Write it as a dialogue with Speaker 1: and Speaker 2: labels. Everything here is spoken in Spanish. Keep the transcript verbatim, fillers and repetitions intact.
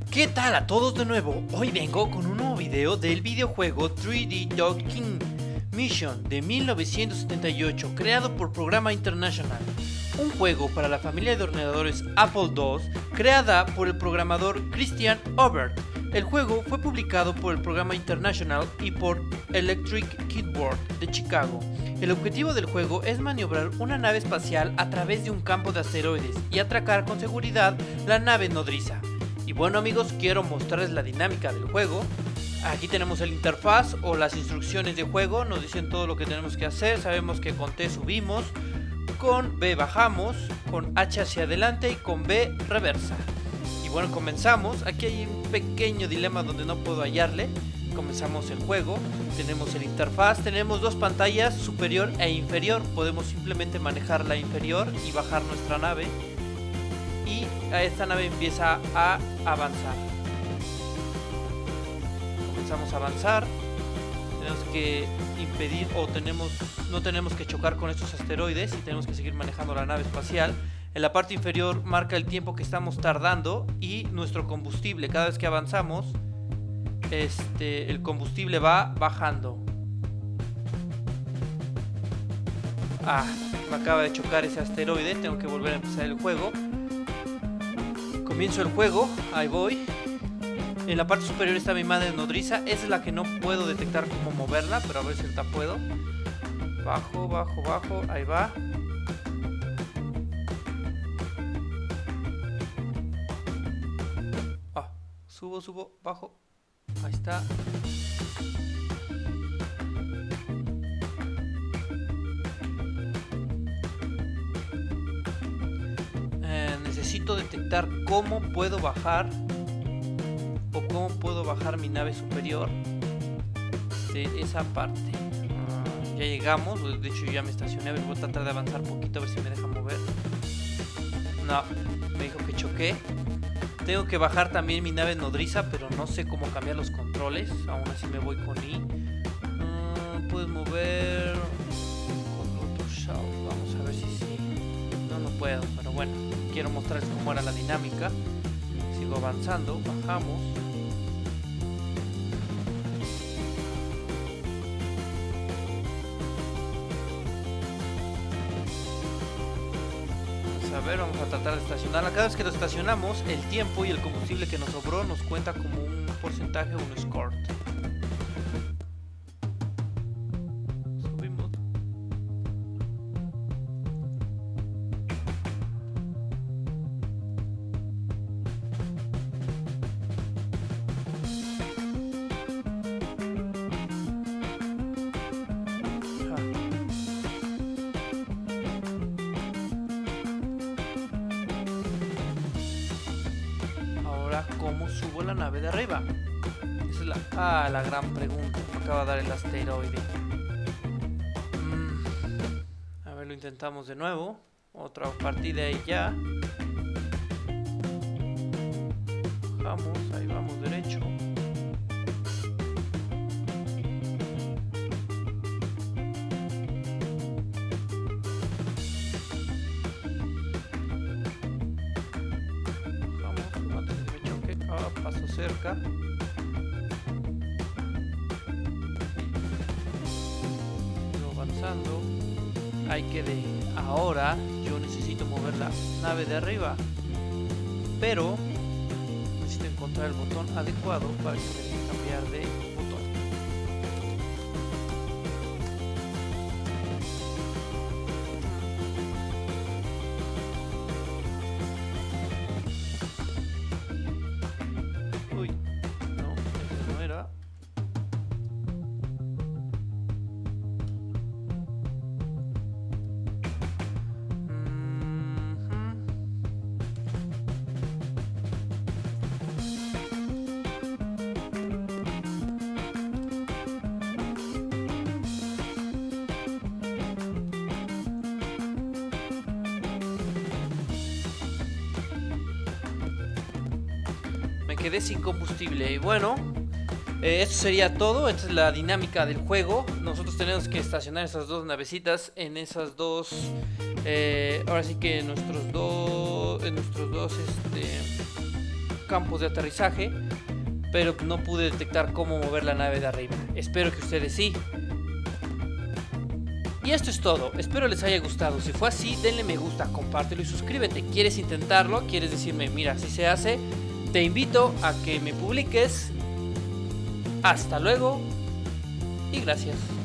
Speaker 1: ¿Qué tal a todos de nuevo? Hoy vengo con un nuevo video del videojuego tres D Dog King Mission de mil novecientos setenta y ocho, creado por Programa International, un juego para la familia de ordenadores Apple dos, creada por el programador Christian Obert. El juego fue publicado por el Programa International y por Electric Keyboard de Chicago. El objetivo del juego es maniobrar una nave espacial a través de un campo de asteroides y atracar con seguridad la nave nodriza. Y bueno amigos, quiero mostrarles la dinámica del juego. Aquí tenemos el interfaz o las instrucciones de juego, nos dicen todo lo que tenemos que hacer. Sabemos que con T subimos, con B bajamos, con H hacia adelante y con B reversa. Y bueno, comenzamos. Aquí hay un pequeño dilema donde no puedo hallarle. Comenzamos el juego, tenemos el interfaz, tenemos dos pantallas, superior e inferior. Podemos simplemente manejar la inferior y bajar nuestra nave. Y esta nave empieza a avanzar. Comenzamos a avanzar. Tenemos que impedir o tenemos no tenemos que chocar con estos asteroides y tenemos que seguir manejando la nave espacial. En la parte inferior marca el tiempo que estamos tardando y nuestro combustible. Cada vez que avanzamos, este, el combustible va bajando. Ah, me acaba de chocar ese asteroide. Tengo que volver a empezar el juego. Comienzo el juego, ahí voy. En la parte superior está mi madre nodriza. Esa es la que no puedo detectar cómo moverla, pero a ver si ahorita puedo. Bajo, bajo, bajo, ahí va. Ah, subo, subo, bajo. Ahí está. Eh, necesito detectar cómo puedo bajar o cómo puedo bajar mi nave superior de esa parte. Uh, ya llegamos, de hecho ya me estacioné. A ver, voy a tratar de avanzar un poquito a ver si me deja mover. No, me dijo que choqué. Tengo que bajar también mi nave nodriza, pero no sé cómo cambiar los controles. Aún así me voy con I. Uh, Puedes mover con otro shout. Vamos a ver si sí. No, no puedo, pero bueno, quiero mostrarles cómo era la dinámica. Sigo avanzando, bajamos. A ver, vamos a tratar de estacionarla. Cada vez que lo estacionamos, el tiempo y el combustible que nos sobró nos cuenta como un porcentaje o un score. Subimos. ¿Cómo subo la nave de arriba? Esa es la, ah, la gran pregunta. Me acaba de dar el asteroide. Mm, a ver, lo intentamos de nuevo. Otra partida y ya. Vamos, ahí vamos derecho. Paso cerca. Sigo avanzando. Hay que de ahora yo necesito mover la nave de arriba, pero necesito encontrar el botón adecuado para que me deje cambiar de botón. Quedé sin combustible. Y bueno, eh, esto sería todo. Esta es la dinámica del juego. Nosotros tenemos que estacionar esas dos navecitas en esas dos eh, ahora sí que en nuestros dos en nuestros dos este campos de aterrizaje, pero no pude detectar cómo mover la nave de arriba. Espero que ustedes sí. Y esto es todo, espero les haya gustado. Si fue así, denle me gusta, compártelo y suscríbete. ¿Quieres intentarlo? ¿Quieres decirme, mira, así se hace? Te invito a que me publiques. Hasta luego y gracias.